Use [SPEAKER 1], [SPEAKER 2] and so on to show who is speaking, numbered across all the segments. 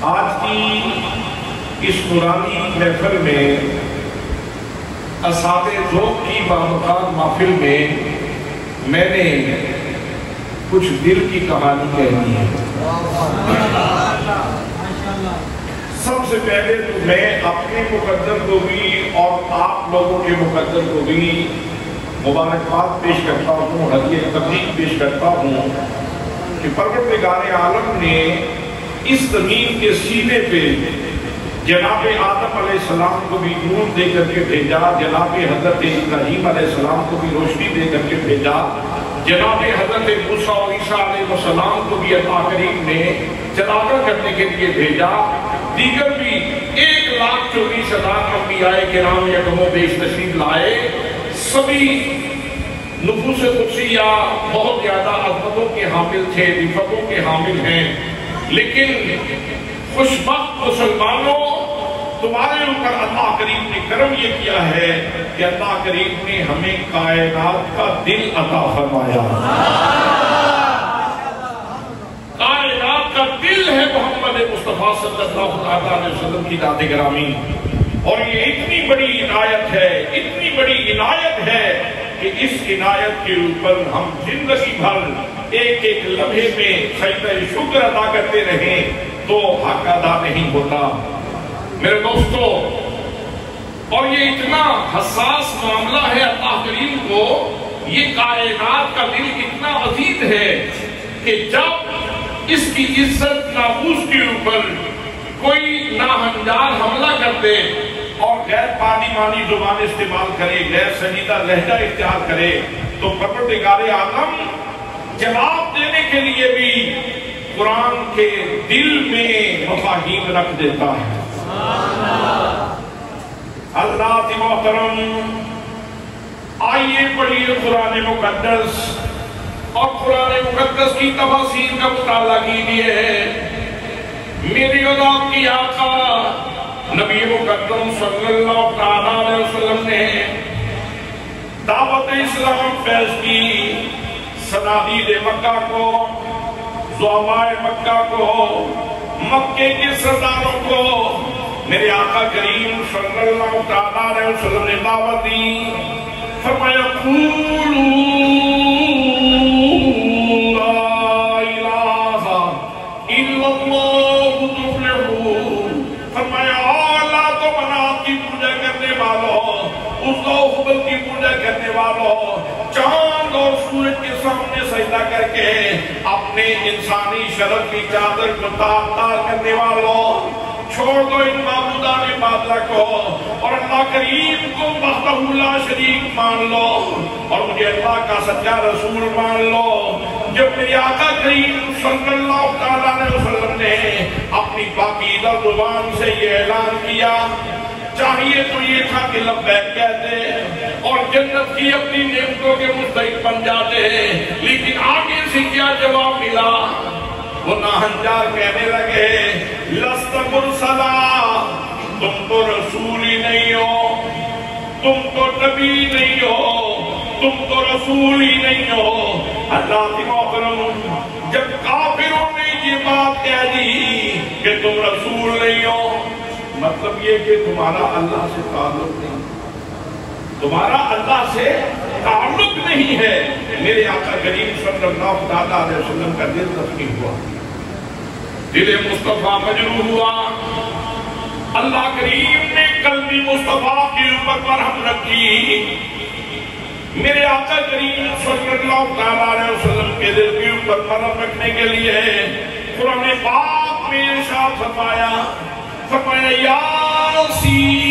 [SPEAKER 1] آج کی اس قرآنی محفل میں اصحاب ذوق کی بامقام محفل میں نے کچھ دل کی کہانی کہنی ہے۔ سب سے پہلے تو میں اپنے مقدر کو بھی اور آپ لوگوں کے مقدر کو بھی مبارکباد پیش کرتا ہوں، ہدیہ تبریک پیش کرتا ہوں کہ پروردگار عالم نے اس زمین کے سینے پہ جناب آدم علیہ السلام کو بھی نور دے کر کے بھیجا، جناب حضرت ابراہیم علیہ السلام کو بھی روشنی دے کر کے بھیجا، جناب حضرت موسیٰ اور عیسیٰ علیہ السلام کو بھی اللہ کریم نے جلاوطن کرنے کے لیے بھیجا، دیگر بھی 1,24,000 انبیاء کرام یکم و بیش تشریف لائے، سبھی نفوس قدسیہ بہت زیادہ عظمتوں کے حامل تھے، رفتوں کے حامل ہیں، لیکن خوشبخت مسلمانوں تمہارے اوپر اللہ کریم نے کرم یہ کیا ہے کہ اللہ کریم نے ہمیں کائنات کا دل عطا فرمایا۔ کائنات کا دل ہے محمد مصطفیٰ صلی اللہ علیہ وسلم کی ذات گرامی، اور یہ اتنی بڑی عنایت ہے، اتنی بڑی عنایت ہے کہ اس عنایت کے اوپر ہم زندگی بھر ایک ایک لمحے میں سجدہ شکر ادا کرتے رہیں تو حق ادا نہیں ہوتا۔ میرے دوستو، اور یہ اتنا حساس معاملہ ہے اللہ کریم کو، یہ کائنات کا دل اتنا عزیز ہے کہ جب اس کی عزت ناموس کے اوپر کوئی ناہنجار حملہ کر دے اور غیر پارلیمانی زبان استعمال کرے، غیر سنجیدہ لہجہ اختیار کرے، تو پروردگار عالم جواب دینے کے لیے بھی قرآن کے دل میں مفاہیم رکھ دیتا ہے۔ حضرات محترم، آئیے پڑھیے قرآن مقدس اور قرآن مقدس کی تفاسیر کا مطالعہ کیجیے۔ میری اور آپ کی آقا نبی مقدم صلی اللہ علیہ وسلم نے دعوت اسلام پیش کی، صنادید مکہ کو، زعماء مکہ کو، مکے کے سرداروں کو میرے آقا کریم صلی اللہ علیہ وسلم نے دعوت دی۔ فرمایا قولوا لا الہ الا اللہ تفلحوا۔ فرمایا لات و منات کی پوجا کرنے والوں، عزا و ہبل کی پوجا کرنے والوں، چاند اور سورج کے سامنے سجدہ کر کے اپنے انسانی شرف کی چادر کو تار کرنے والوں، چھوڑ دو ان معبودان باطلہ کو اور اللہ کریم کو وحدہ لا شریک مان لو اور مجھے اللہ کا سچا رسول مان لو۔ جب میرے آقا کریم صلی اللہ علیہ وسلم نے اپنی پاکیزہ زبان سے یہ اعلان کیا، چاہیے تو یہ تھا کہ لبیک کہتے اور جنت کی اپنی نعمتوں کے مستحق بن جاتے، لیکن آگے سے کیا جواب ملا؟ وہ ناہنجار کہنے لگے لست مرسلا، تم تو رسول ہی نہیں ہو، تم تو نبی نہیں ہو، تم تو رسول ہی نہیں ہو۔ اللہ کی محترم، جب کافروں نے یہ بات کہہ دی کہ تم رسول نہیں ہو، مطلب یہ کہ تمہارا اللہ سے تعلق نہیں، تمہارا اللہ سے تعلق نہیں ہے۔ میرے آقا کریم صلی اللہ علیہ وسلم کا دل تسلیم ہوا، دل مصطفیٰ مجروح ہوا۔ اللہ کریم نے قلب مصطفیٰ کے اوپر مرہم رکھی۔ میرے آقا کریم صلی اللہ علیہ وسلم کے دل کے اوپر مرہم رکھنے کے لیے قرآن پاک میں ارشاد فرمایا، فرمایا یاسین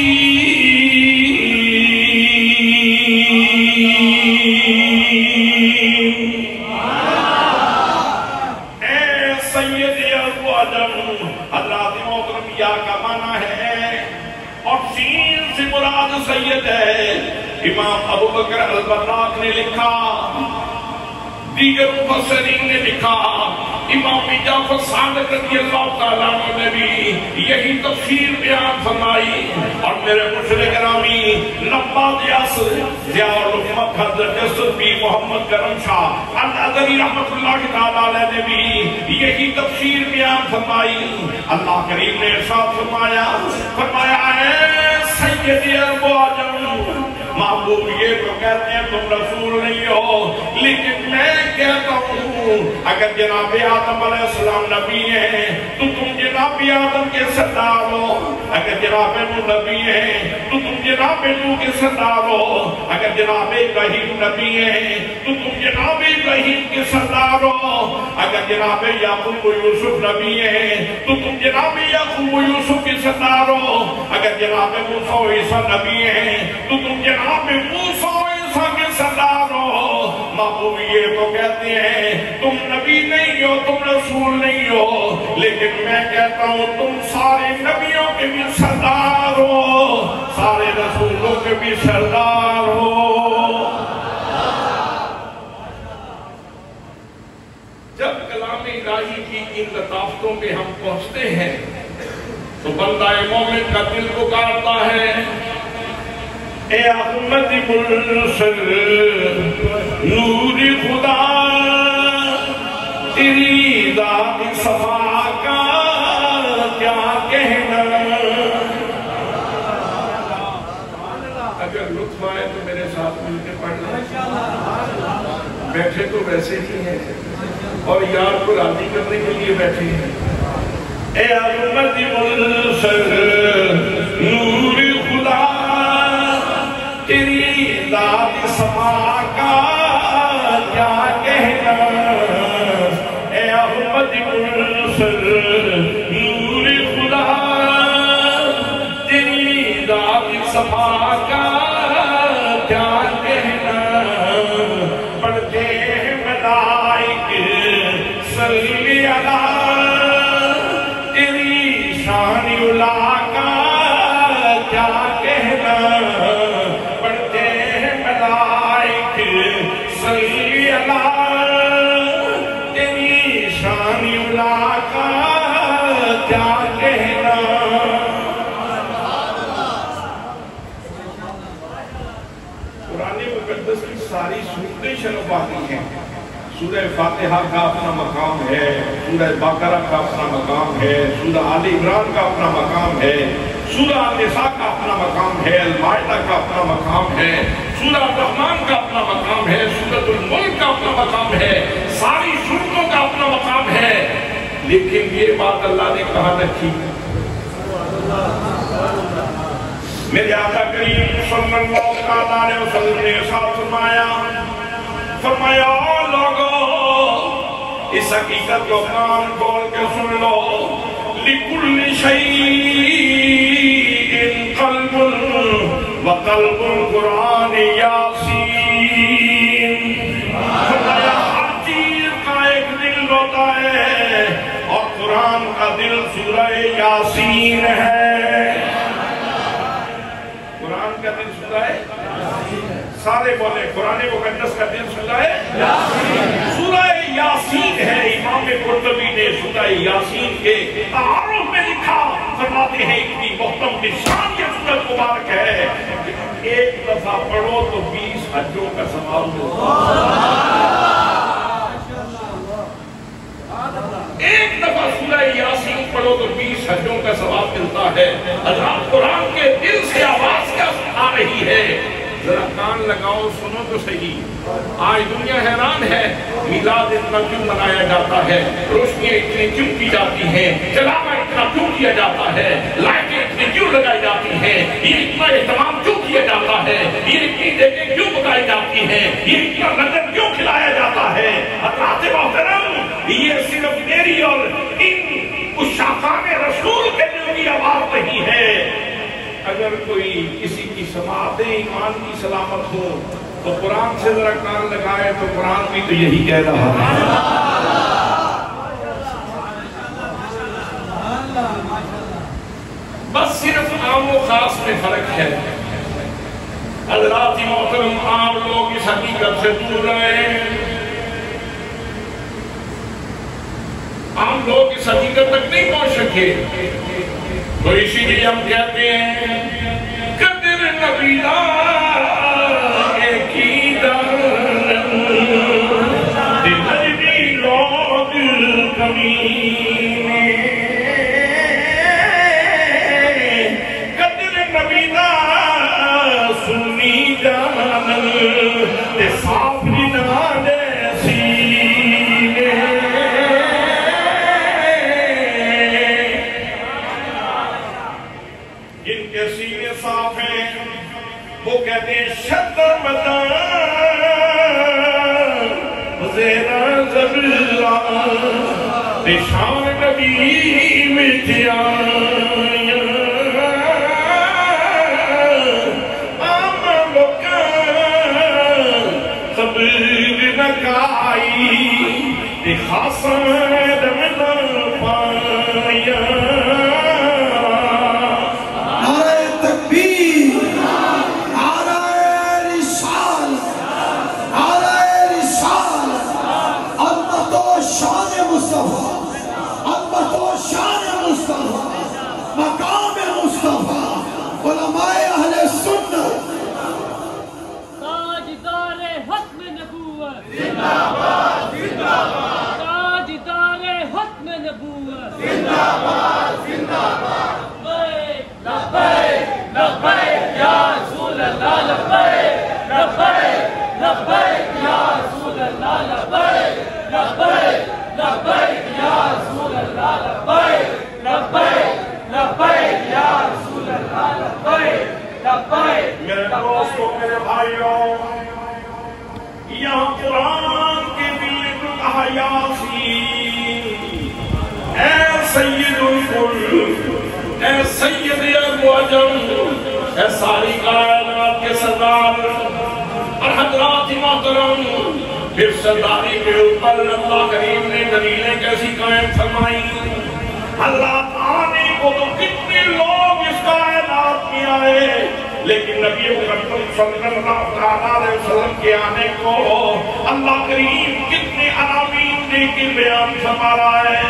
[SPEAKER 1] اے سید ازواجم۔ حضرات محترم، یا کا معنی ہے اور سین سے مراد سید ہے۔ امام ابو بکر البراق نے لکھا دیگر مفسرین نے لکھا امام جعفر صادق رضی اللہ تعالیٰ عنہ نے بھی یہی تفسیر بیان فرمائی. اور میرے مشرق گرامی نبات یاسر ضیاء الحکمت حضرت جسد پیر محمد کرم شاہ العدوی رحمت اللہ تعالیٰ علیہ نے بھی یہی تفسیر بیان فرمائی. اللہ کریم نے ارشاد فرمایا اے سید عرب و عجم محبوب یہ تو کہتے ہیں تم رسول نہیں ہو لیکن میں کہتا ہوں اگر جناب آدم علیہ السلام نبی ہیں تو تم جناب آدم کے سردار ہو. اگر جناب نوح نبی ہیں تو تم جناب نوح کے سردار ہو. اگر جناب ابراہیم نبی ہیں تو تم جناب ابراہیم کے سردار ہو. اگر جناب یعقوب و یوسف نبی ہیں تو تم جناب یعقوب و یوسف کے سردار ہو. اگر جناب موسیٰ و عیسیٰ نبی ہیں تو تم جناب موسیٰ و عیسیٰ کے سردار ہو. محبوب یہ تو کہتے ہیں تم نبی نہیں ہو تم رسول نہیں ہو لیکن میں کہتا ہوں تم سارے نبیوں کے بھی سردار ہو سارے رسولوں کے بھی سردار ہو. جب کلام الہی کی ان لطافتوں پہ ہم پہنچتے ہیں تو بندہ مومن کا دل پکارتا ہے اے احمد مرسل نور خدا تیری ذات صفا کا کیا کہنا. اگر لطف آئے تو میرے ساتھ مل کے پڑھنا. بیٹھے تو ویسے ہی ہیں اور یار کو راضی کرنے کے لیے بیٹھے ہیں. اے احمد مرسل نور خدا تیری ذات صفا کا کیا کہنا. اے احمد مرسل نور خدا تیری ذات صفا کا کیا کہنا. پڑھتے ہیں ملائک صلی اللہ تیری شان علا کا کیا کہنا. صلی اللہ تیری شان علا کا کیا کہنا. قرآن مقدس کی ساری سورتیں شرف آتی ہیں. سورہ فاتحہ کا اپنا مقام ہے, سورہ بقرہ کا اپنا مقام ہے, سورہ آل عمران کا اپنا مقام ہے, سورہ النساء کا اپنا مقام ہے, المائدہ کا اپنا مقام ہے, سورہ الرحمن کا اپنا مقام ہے, سورۃ الملک کا اپنا مقام ہے, ساری سورتوں کا اپنا مقام ہے. لیکن یہ بات اللہ نے کہاں رکھی؟ میرے آقا کریم صلی اللہ علیہ وسلم نے ارشاد فرمایا لوگو اس حقیقت کو کان کھول کے سن لو لِكُلِّ شَيْءٍ قَلْبٌ وَقَلْبُ الْقُرْآنِ یاسین. فرمایا ہر چیز کا ایک دل ہوتا ہے اور قرآن کا دل سورہ یاسین ہے. قرآن کا دل سورہ سارے بولے قرآن مقدس کا دل سورہ سورہ یاسین ہے. امام قرطبی نے سورہ یاسین کے تعارف میں لکھا, فرماتے ہیں اتنی محترم شان یہ سورۃ مبارک ہے کہ ایک دفعہ پڑھو تو 20 حجوں کا ثواب ملتا ہے. ایک دفعہ سورہ یاسین پڑھو تو 20 حجوں کا ثواب ملتا ہے. حضرات قرآن کے دل سے آواز کیا آ رہی ہے؟ ذرا کان لگاؤ سنو تو صحیح. آج دنیا حیران ہے میلاد اتنا کیوں منایا جاتا ہے, روشنیاں اتنی کیوں کی جاتی ہیں, جلاوا اتنا کیوں کیا جاتا ہے, لائٹیں اتنی کیوں لگائی جاتی ہیں, یہ اتنا اہتمام کیوں کیا جاتا ہے, یہ اتنی دیگیں کیوں پکائی جاتی ہیں, یہ اتنا لنگر کیوں کھلایا جاتا ہے. حضرات محترم یہ صرف میری اور ان عشاقان رسول کے دل کی آواز نہیں ہے. اگر کوئی کسی کی سماعت ایمان کی سلامت ہو تو قرآن سے ذرا کان لگائے تو قرآن بھی تو یہی کہہ رہا ہے. بس صرف عام و خاص میں فرق ہے. حضرات محترم عام لوگ اس حقیقت سے دور رہے ہیں ہم لوگ اس حقیقت تک نہیں پہنچ سکے. تو اسی لیے ہم کہتے ہیں قدر نبی کی دلجی لوگ کمینے قدر نبی سنی جان تے صاف جنان سینے. جن کے سینے صاف ہیں وہ کہتے ہیں شطر مدان زیرہ زبران نشان نبی مٹیاں آم لکان قبر نکائی خاصم دمنا پایا.
[SPEAKER 2] مقام مصطفیٰ علماء اہل سنت
[SPEAKER 3] تاجدار ختم نبوت
[SPEAKER 2] زندہ باد زندہ باد
[SPEAKER 3] تاجدار ختم نبوت
[SPEAKER 2] زندہ باد زندہ باد.
[SPEAKER 3] لبیک لبیک یا رسول اللہ لبیک لبیک لبیک یا رسول اللہ لبیک لبیک لبیک یا رسول اللہ لبیک لبیک لبیک یا رسول اللہ لبیک لبیک.
[SPEAKER 1] میرے دوستوں میرے بھائیوں یہاں قرآن کے دل کو کہا یاسین اے سید الکل اے سید ابو عجم اے ساری کائنات کے سردار اور حضرات محترم. پھر سرداری کے اوپر اللہ کریم نے دلیلیں کیسی قائم فرمائی. اللہ آنے کو تو کتنے لوگ اس کائنات میں آئے لیکن نبی اکرم صلی اللہ علیہ وسلم کے آنے کو اللہ کریم کتنے عناوین دے کے بیان فرما رہا ہے.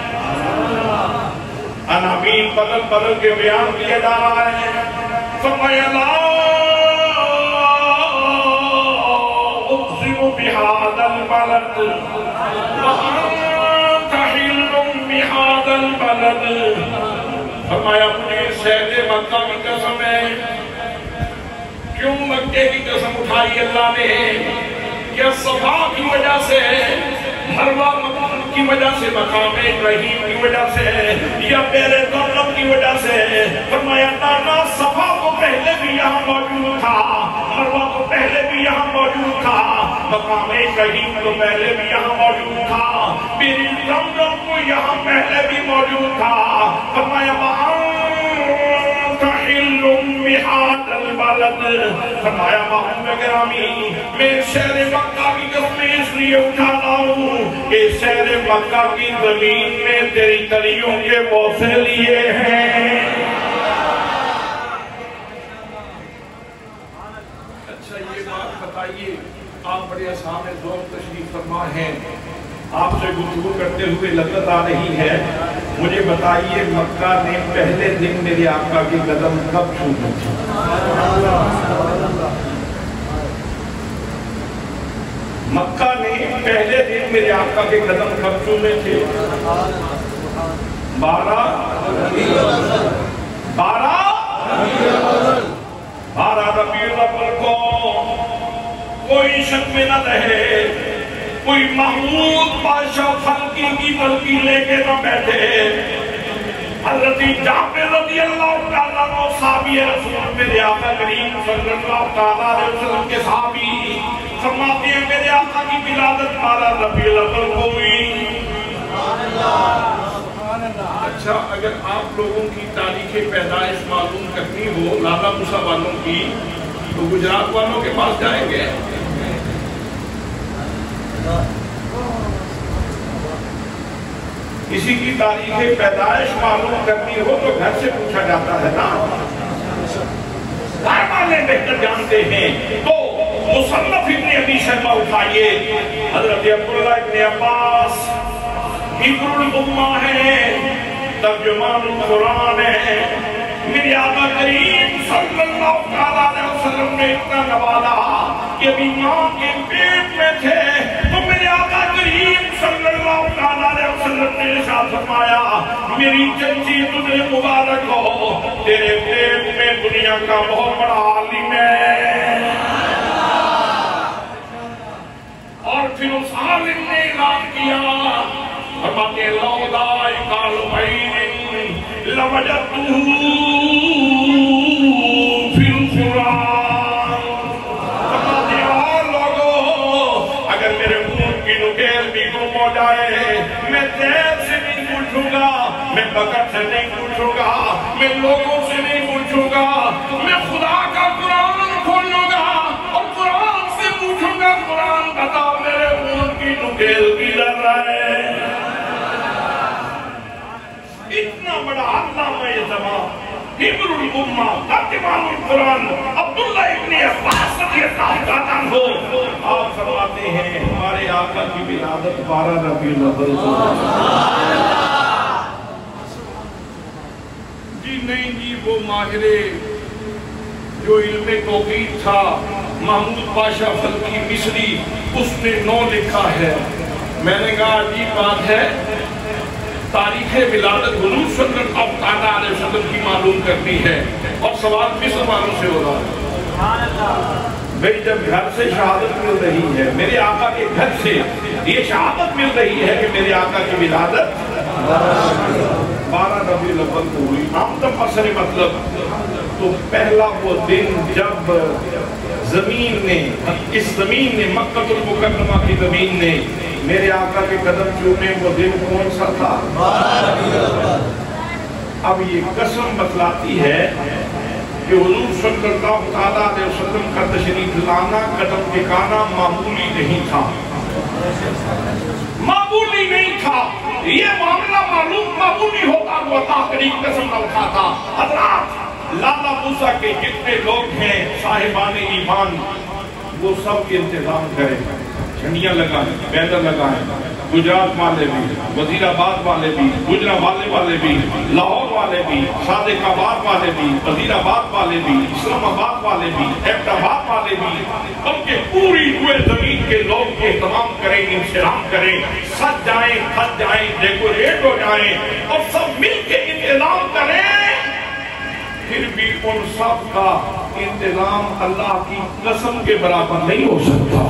[SPEAKER 1] عناوین بدل بدل کے بیان کیا جا رہا ہے. فرمایا لا اقسم بهذا البلد وانت حل بهذا البلد. فرمایا اپنے شہر مکہ کی قسم ہے. کیوں مکے کی قسم اٹھائی اللہ نے؟ کیا صفا کی وجہ سے مروہ کی وجہ سے مقام ابراہیم کی وجہ سے یا پہلے دولت کی وجہ سے؟ فرمایا نانا صفا تو پہلے بھی یہاں موجود تھا مروہ تو پہلے بھی یہاں موجود تھا مقام ابراہیم تو پہلے بھی یہاں موجود تھا میری زمزم کو یہاں پہلے بھی موجود تھا. فرمایا وَأَنْتَ حِلٌّ بِهَذَا الْبَلَدِ. فرمایا محمد گرامی میں شہر مکہ کی قسم اس لیے اٹھا رہا ہوں کہ شہر مکہ کی زمین میں تیری تلیوں کے بوسے لیے ہیں. اچھا یہ بات بتائیے آپ بڑے آسان ذوق تشریف فرما ہیں آپ سے گفتگو کرتے ہوئے لذت آ رہی ہے. مجھے بتائیے مکہ نے پہلے دن میرے آقا کی قدم کب چھوئی تھی؟ مکہ نے پہلے دن میرے آقا کے قدم کب چھوئے تھے؟ 12 ربیع الاول کو. کوئی شک میں نہ رہے کوئی محمود بادشاہ خلقی کی بلکی لے کے نہ بیٹھے. حضرت جابر رضی اللہ تعالیٰ عنہ صحابی رسول میرے آقا کریم صلی اللہ علیہ وسلم کے صحابی فرماتے ہیں میرے آقا کی ولادت 12 ربیع الاول کو ہوئی. اچھا اگر آپ لوگوں کی تاریخ پیدائش معلوم کرنی ہو لالا موسیٰ والوں کی تو گجرات والوں کے پاس جائیں گے. کسی کی تاریخ پیدائش معلوم کرنی ہو تو گھر سے پوچھا جاتا ہے نا. گھر والے بہتر جانتے ہیں تو مصنف ابن ابی شیبہ اٹھائیے. حضرت عبداللہ ابن عباس حبر الامہ ہے، ترجمان القرآن ہے. میرے آقا کریم صلی اللہ علیہ وسلم نے اتنا نوازا کہ ابھی ماں کے پیٹ میں تھے تو میرے آقا کریم صلی اللہ علیہ وسلم نے ارشاد فرمایا میری چچی تجھے مبارک ہو، تیرے پیٹ میں دنیا کا بہت بڑا عالم ہے. اور پھر اس عالم نے اعلان کیا فرماتے ہیں لولا اقال بعیر لوجدتہ فی القرآن. فرماتے ہیں لوگوں اگر میرے اونٹ کی نکیل بھی گم ہو جائے میں دیر سے نہیں پوچھوں گا، میں بکر سے نہیں پوچھوں گا، میں لوگوں سے نہیں پوچھوں گا، میں خدا کا قرآن کھولوں گا اور قرآن سے پوچھوں گا قرآن بتا میرے اونٹ کی نکیل کدھر ہے. اتنا بڑا علامہ زمان حبر الامہ ترجمان القرآن عبداللہ ابن عباس رضی اللہ عنہ ہو. آپ فرماتے ہیں ہمارے آقا کی ولادت 12 ربیع الاول کو. جی نہیں جی وہ ماہر جو علم توقیت تھا محمود پاشا فلکی مصری اس نے 9 لکھا ہے. میں نے کہا عجیب بات ہے تاریخ ولادت حضور صلی اللہ علیہ وسلم کی معلوم کرتی ہے اور سوال مصر والوں سے ہو رہا ہے. بھئی جب گھر سے شہادت مل رہی ہے میرے آقا کے گھر سے یہ شہادت مل رہی ہے کہ میرے آقا کی ولادت 12 ربیع الاول کو ہوئی. عام اثر مطلب تو پہلا وہ دن جب زمین نے اس زمین نے مکہ المکرمہ کی زمین نے میرے آقا کے قدم چومے وہ دن کون سا تھا؟ 12 ربیع الاول. اب یہ قسم بتلاتی ہے کہ حضور صلی اللہ علیہ وسلم کا تشریف لانا قدم ٹکانا معمولی نہیں تھا، معمولی نہیں تھا. یہ معاملہ معمولی ہوتا وہ آخری قسم نہ اٹھاتا. حضرات لالا موسیٰ کے جتنے لوگ ہیں صاحبان ایمان وہ سب انتظام کریں، جھنڈیاں لگائیں، بینر لگائیں. گجرات والے بھی، وزیر آباد والے بھی، گجرات والے بھی، لاہور والے بھی، صادق آباد والے بھی، وزیر آباد والے بھی، اسلام آباد والے بھی، ایبٹ آباد والے بھی، بلکہ پوری ہوئے زمین کے لوگ اہتمام کریں، انشرام کریں، سج جائیں، کھج جائیں، ڈیکوریٹ ہو جائیں اور سب مل کے انتظام کریں. پھر بھی ان سب کا انتظام اللہ کی قسم کے برابر نہیں ہو سکتا.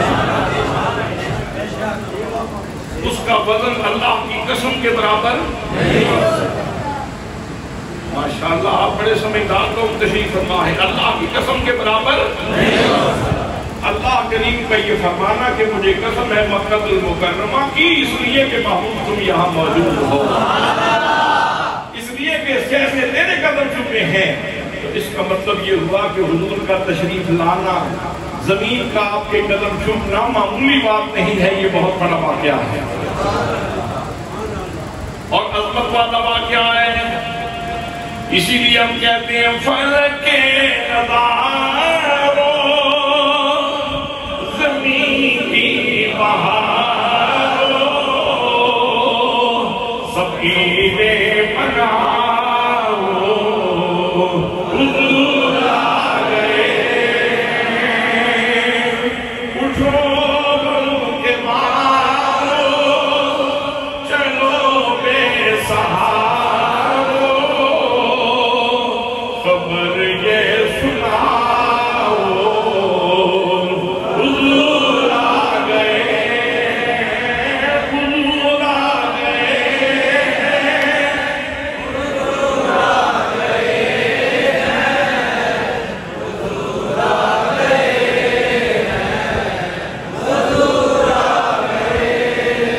[SPEAKER 1] اس کا وزن اللہ کی قسم کے برابر نہیں ہو سکتا. ماشاءاللہ آپ بڑے سمجھدار لوگ تشریف فرما ہے. اللہ کی قسم کے برابر نہیں ہو سکتا. اللہ کریم کا یہ فرمانا کہ مجھے قسم ہے مکہ المکرمہ کی اس لیے کہ محمود تم یہاں موجود ہو، اس لیے کہ شہر نے تیرے قدم چکے ہیں. تو اس کا مطلب یہ ہوا کہ حضور کا تشریف لانا زمین کا آپ کے قدم چومنا معمولی بات نہیں ہے، یہ بہت بڑا واقعہ ہے اور عظمت والا واقعہ ہے. اسی لیے ہم کہتے ہیں فلک نظارو زمین کی بہارو سکینے بناؤ حضور آ گئے. اٹھو بلو کے مارو چلو بے سہارو خبر یہ سناؤ حضور آ گئے، حضور آ گئے، حضور آ گئے، حضور آ گئے، حضور آ گئے.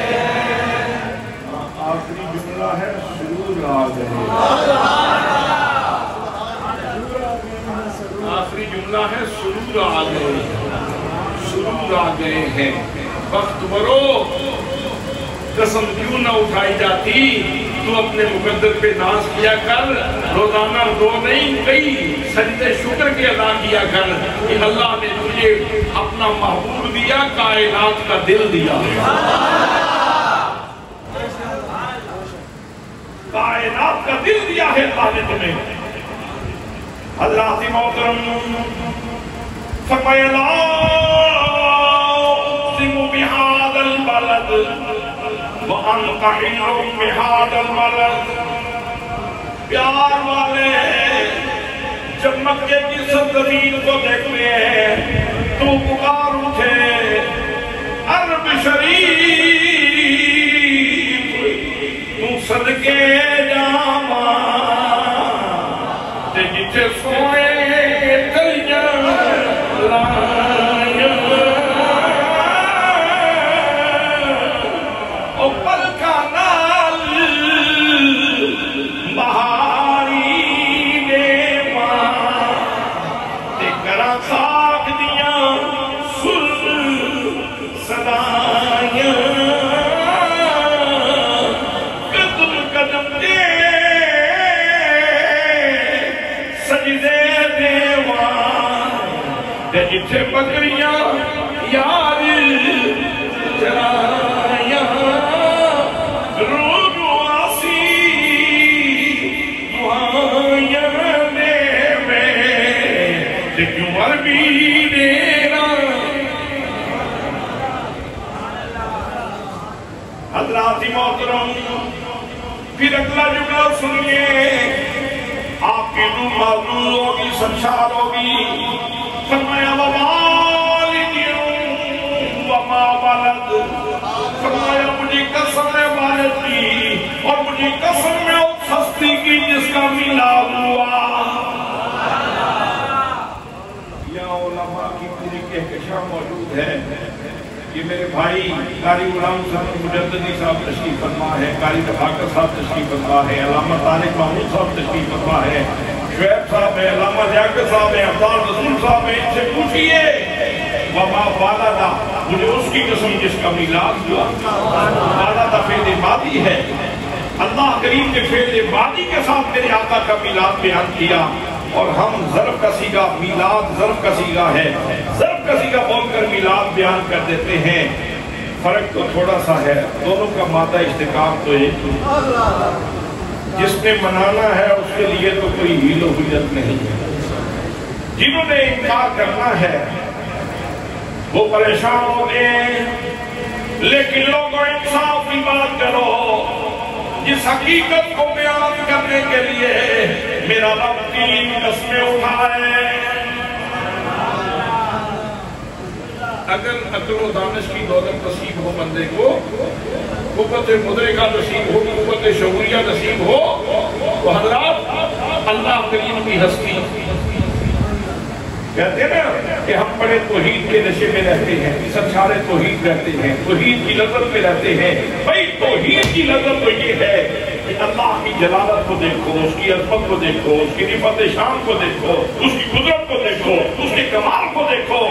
[SPEAKER 1] آخری جملہ ہے سرور آ گئے. آخری جملہ ہے سرور آ گئے، سرور آ گئے ہیں. وقت برو قسم کیوں نہ اٹھائی جاتی، تو اپنے مقدر پہ ناز کیا کر. روزانہ دو نہیں کئی سجدے شکر کے ادا کیا کر کہ اللہ نے تجھے اپنا محبوب دیا، کائنات کا دل دیا. کائنات کا دل دیا ہے اللہ نے تمہیں. حضرات محترم فرمایا لا اقسم بهذا البلد وانت حل بهذا البلد. پیار والے جب مکے کی سرزمین کو دیکھتے ہیں تو پکار اٹھے عرب شریف تو صدقے جاواں تے جتھے سونے کلیاں لائیاں او پلکاں نال بہاری دے ماں تے کراں خاک دیاں سر صدایاں قدم قدم دے سجدے دیوان تے جتھے بکریاں یار چرایاں روح آسی دعائیں دے میں تے کیوں عربی دینا. حضرات محترم پھر اگلا جملہ سنیے آپ کی روح معلوم ہوگی سمشار ہوگی. فرمایا ووالد وما ولد. فرمایا مجھے قسم ہے والد کی اور مجھے قسم ہے اس ہستی کی جس کا میلاد ہوا. یہاں علماء کی پوری کہکشاں موجود ہے. یہ میرے بھائی قاری غلام حسین مجددی صاحب تشریف فرما ہے, قاری رفاقت صاحب تشریف فرما ہے, علامہ طارق محمود صاحب تشریف فرما ہے, شعیب صاحب ہے, علامہ لیاقت صاحب ہے, ابطال رسول صاحب ہے. ان سے پوچھئے وما والدہ, مجھے اس کی قسم جس کا میلاد ہوا. والدہ فعل ماضی ہے. اللہ کریم نے فعل ماضی کے ساتھ میرے آقا کا میلاد بیان کیا اور ہم ظرف کا صیغہ میلاد ظرف کا صیغہ ہے, ظرف کا صیغہ بول کر میلاد بیان کر دیتے ہیں. فرق تو تھوڑا سا ہے, دونوں کا مادہ اشتقاق تو ایک جس نے منانا ہے اس کے لیے تو کوئی حیل و حیلت نہیں ہے. جنہوں نے انکار کرنا ہے وہ پریشان ہوتے ہیں. لیکن لوگوں انصاف کی بات کرو. جس حقیقت کو بیان کرنے کے لیے میرا رب 3 قسمیں اٹھائے. اگر عقل و دانش کی دولت نصیب ہو بندے کو, قوت مدرکہ نصیب ہو, قوت شعوریہ نصیب ہو, تو حضرات اللہ کریم کی ہستی کہتے ہیں نا کہ ہم بڑے توحید کے نشے میں رہتے ہیں, سرشارے توحید رہتے ہیں, توحید کی لذت میں رہتے ہیں. بھئی توحید کی لذت تو یہ ہے کہ اللہ کی جلالت کو دیکھو, اس کی عظمت کو دیکھو, اس کی رفعت شان کو دیکھو, اس کی قدرت کو دیکھو, اس کے کمال کو دیکھو.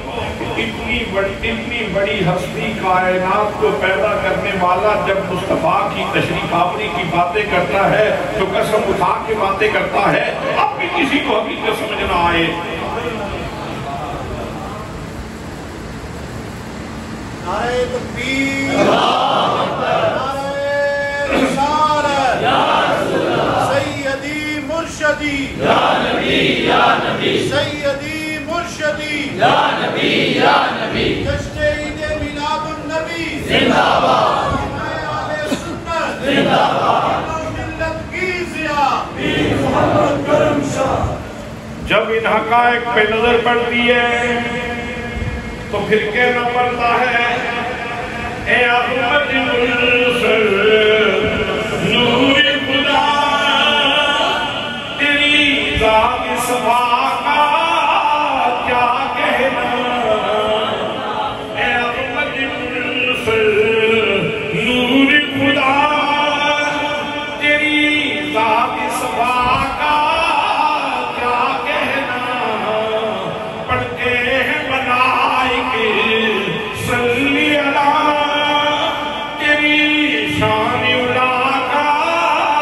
[SPEAKER 1] اتنی بڑی ہستی کائنات کو پیدا کرنے والا جب مصطفیٰ کی تشریف آوری کی باتیں کرتا ہے تو قسم اٹھا کے باتیں کرتا ہے. اب بھی کسی کو حقیقت سمجھ نہ آئے.
[SPEAKER 2] نعرہ تکبیر, نعرہ رسالت, سیدی مرشدی یا نبی یا نبی, سیدی مرشدی یا نبی یا نبی, جشن عید میلاد النبی زندہ باد, اہل سنت زندہ باد, ملت کی ضیاء پیر محمد کرم شاہ.
[SPEAKER 1] جب ان حقائق پہ نظر پڑتی ہے تو پھر کہنا پڑتا ہے اے احمد مرسل نور خدا, تیری ذات صفا کا کیا کہنا. اے احمد مرسل نور خدا, تیری ذات صفا کا کیا کہنا. پڑھتے ہیں صلی اللہ, تیری شان اولا کا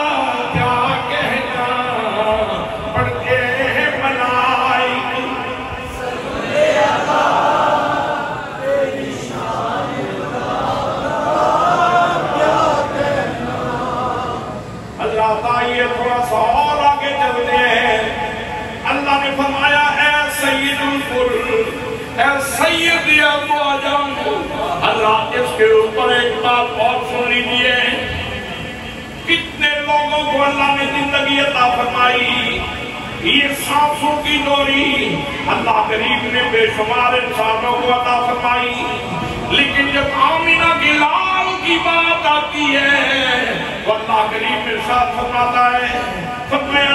[SPEAKER 1] آئیے تھوڑا سا اور آگے چلتے ہیں. اللہ نے فرمایا اے سید الکل، اے سید ابو اعظم. اللہ اس کے اوپر ایک بات اور سن لیجیے. کتنے لوگوں کو اللہ نے زندگی عطا فرمائی، یہ سانسوں کی ڈوری اللہ کریم نے بے شمار انسانوں کو عطا فرمائی، لیکن جب آمینہ کے لال کی بات آتی ہے تو اللہ کریم ارشاد فرماتا ہے، فرمایا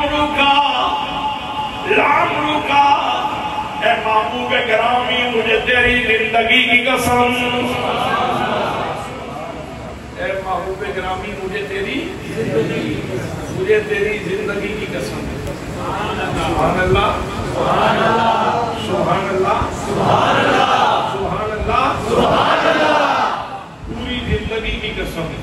[SPEAKER 1] لعمرک اے محبوب گرامی مجھے تیری زندگی کی قسم، اے محبوب گرامی مجھے تیری زندگی کی قسم. سبحان اللہ، سبحان اللہ، سبحان اللہ، سبحان اللہ، سبحان اللہ، سبحان اللہ. پوری زندگی کی قسم،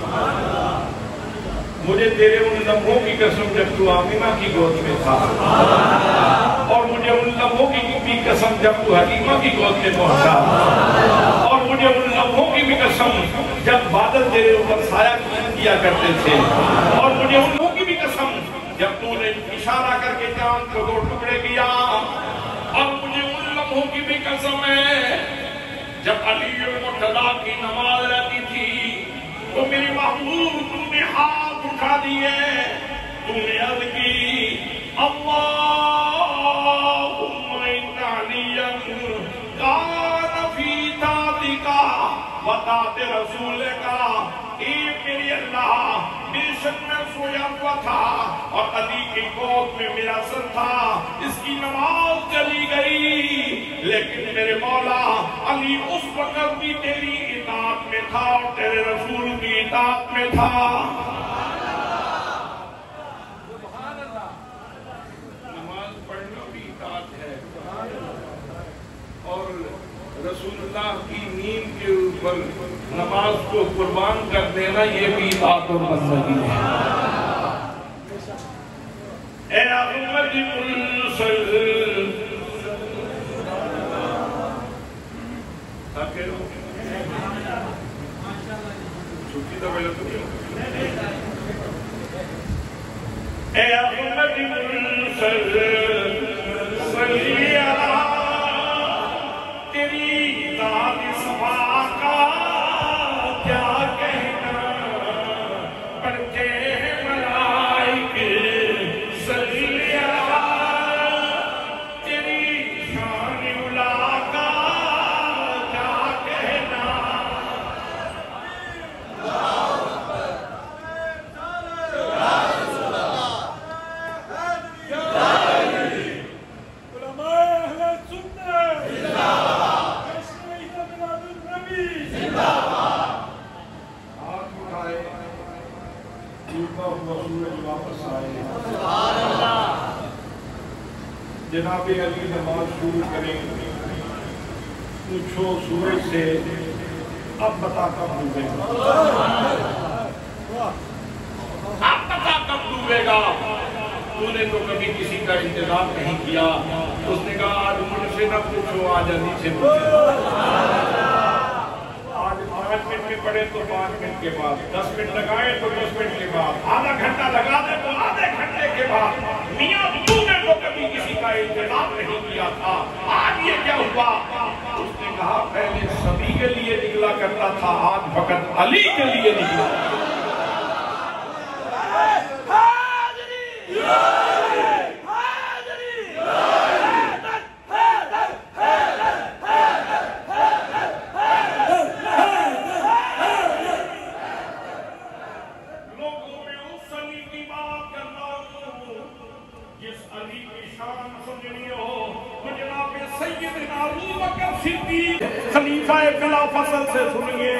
[SPEAKER 1] مجھے تیرے ان لمحوں کی قسم جب تو آمینہ کی گود میں تھا، اور مجھے ان لمحوں کی بھی قسم جب تو حلیمہ کی گود میں پہنچا، اور مجھے ان لمحوں کی بھی قسم جب بادل تیرے اوپر سایہ کیا کرتے تھے، اور مجھے ان لمحوں کی بھی قسم جب تو نے اشارہ کر کے چاند کو 2 ٹکڑے کیا، اور مجھے ان لمحوں کی بھی قسم ہے جب علی المرتضیٰ کی نماز رہتی تھی تو میری محبوب تم نے ہاتھ اٹھا دیے، تم نے عرض کی اللہم ان علیٰ کان فی ذاتکا و ذات رسولکا. اے میری اللہ، میرے شک میں سویا ہوا تھا اور علی کی گود میں میرا سر تھا، اس کی نماز چلی گئی، لیکن میرے مولا علی اس وقت بھی تیری اطاعت میں تھا اور تیرے رسول کی اطاعت میں تھا. نماز پڑھنا بھی اطاعت ہے، اور رسول اللہ کی نیند کے اوپر نماز کو قربان کر دینا یہ بھی اطاعت اور بندگی ہے. اے احمد مرسل چھٹی تو پہلے تو اے احمد مرسل صلی اللہ، تیری ذات صفا کا کیا کہنا، بڑھتے ملائک صلی اللہ، تیری شان علا کا کیا کہنا. جناب علی نماز شروع کریں، پوچھو سورج سے اب بتا کب ڈوبے گا، اب بتا کب ڈوبے گا. تو نے تو کبھی کسی کا انتظار نہیں کیا. اس نے کہا آج مجھ سے نہ پوچھو، آج علی سے پوچھو. آج 5 منٹ میں پڑھے تو 5 منٹ کے بعد، 10 منٹ لگائے تو 10 منٹ کے بعد، آدھا گھنٹہ لگا دے تو آدھے گھنٹے کے بعد. میاں تو نے تو کبھی کسی کا انتظار نہیں کیا تھا، آج یہ کیا ہوا؟ اس نے کہا پہلے سبھی کے لیے نکلا کرتا تھا، آج فقط علی کے لیے نکلا. خلیفہ بلا فصل سے سنیے،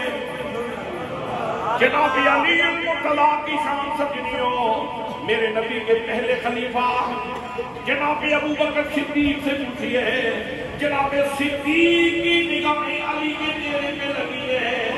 [SPEAKER 1] جناب علی المرتضیٰ کی شان سمجھنیو. میرے نبی کے پہلے خلیفہ جناب ابو بکر صدیق سے پوچھئے، جناب صدیق کی نگاہیں علی کے چہرے پہ لگی ہے.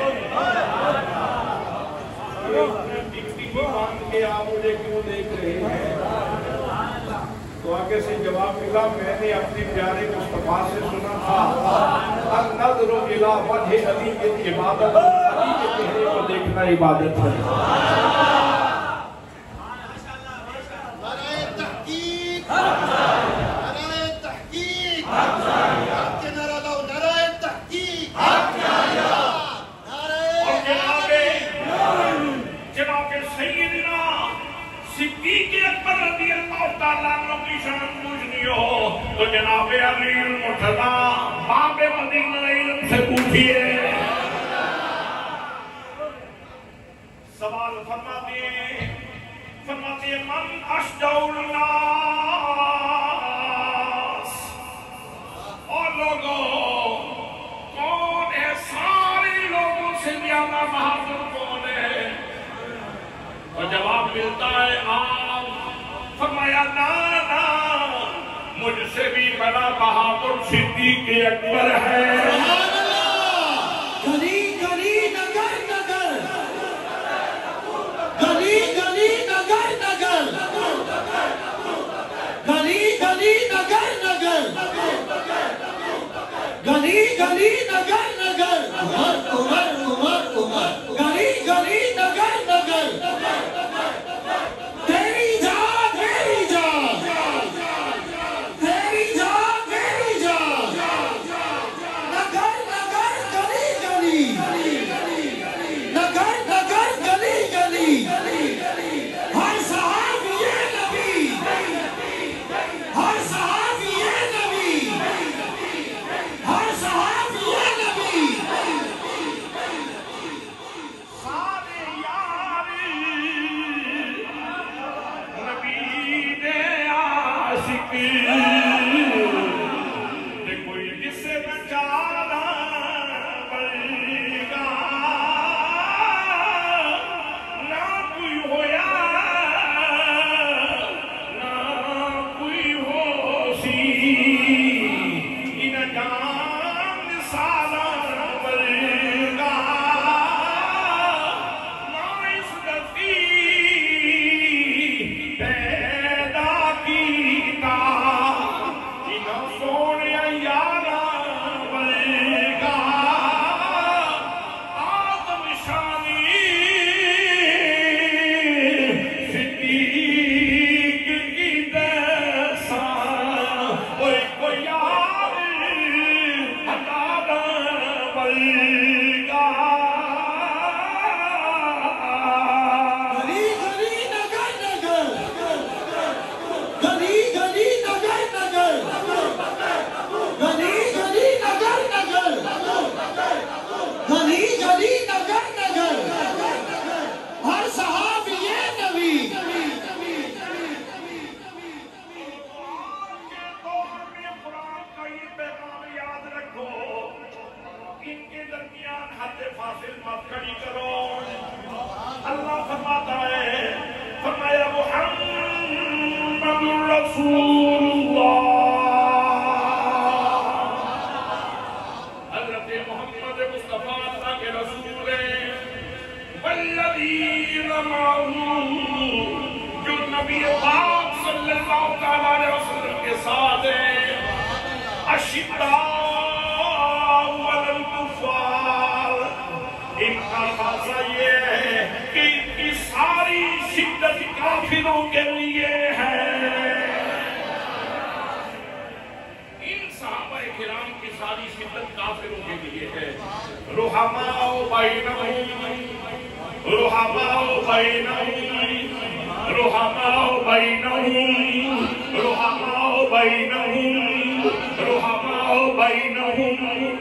[SPEAKER 1] ڈگری کو باندھ کے آپ مجھے کیوں دیکھ رہے ہیں؟ تو آگے سے جواب ملا، میں نے اپنے پیارے مصطفیٰ سے سنا تھا النظر الی وجہ علی کی عبادت، علی کے چہرے کو دیکھنا عبادت ہے. صدیق اکبر رضی اللہ تعالیٰ عنہ کی شان پوچھنی ہو تو جناب علی المرتضیٰ باب مدینہ علم سے پوچھئے. سوال فرماتے ہیں من اشجع الناس، اور لوگوں کون ہے سارے لوگوں سے زیادہ بہادر کون ہے؟ اور جواب ملتا ہے آپ. فرمایا نا مجھ سے بھی بڑا بہادر صدیق اکبر ہے.
[SPEAKER 2] گلی گلی نگر نگر، گلی گلی نگر نگر، گلی گلی نگر نگر، گلی گلی نگر نگر، عمر عمر عمر عمر، گلی گلی نگر نگر، تیری جان تیری جان، تیری جان تیری جان، نگر نگر گلی گلی، نگر نگر گلی گلی، ہر صحابی نبی، ہر صحابی نبی، ہر صحابی نبی،
[SPEAKER 1] سارے یاری نبی دے عاشق، دیکھو یہ جس سے بچانا پڑے گا، نہ کوئی ہویا نہ کوئی ہو سی، ان جان سارا پڑے گا، نہ اس دستی پیدا کیتا، ان سونے یارا پڑے گا، آدم شانی صدیق کی دیسا، کوئی یار ہٹانا پڑے گا.
[SPEAKER 2] گلی گلی نگر نگر، گلی گلی نگر نگر، گلی گلی نگر نگر، گلی گلی نگر نگر، ہر صحابی نبی.
[SPEAKER 1] آج کے دور میں قرآن کا یہ پیغام یاد رکھو، ان کے درمیان حد فاصل مت کھڑی کرو. اللہ فرماتا ہے، فرمایا محمد رسول اللہ، حضرت محمد مصطفیٰ اللہ کے رسول ہیں. والذین معہ، جو نبی پاک صلی اللہ علیہ وسلم کے ساتھ ہیں. اشداء علی الکفار، ان کا خاصہ یہ ہے کہ ان کی ساری شدت کافروں کے لیے ہے. ان صحابہ کرام کی ساری شدت کافروں کے لیے ہے. رحماء بینہم، رحماء بینہم، رحماء بینہم، رحماء بینہم، رحماء بینہم.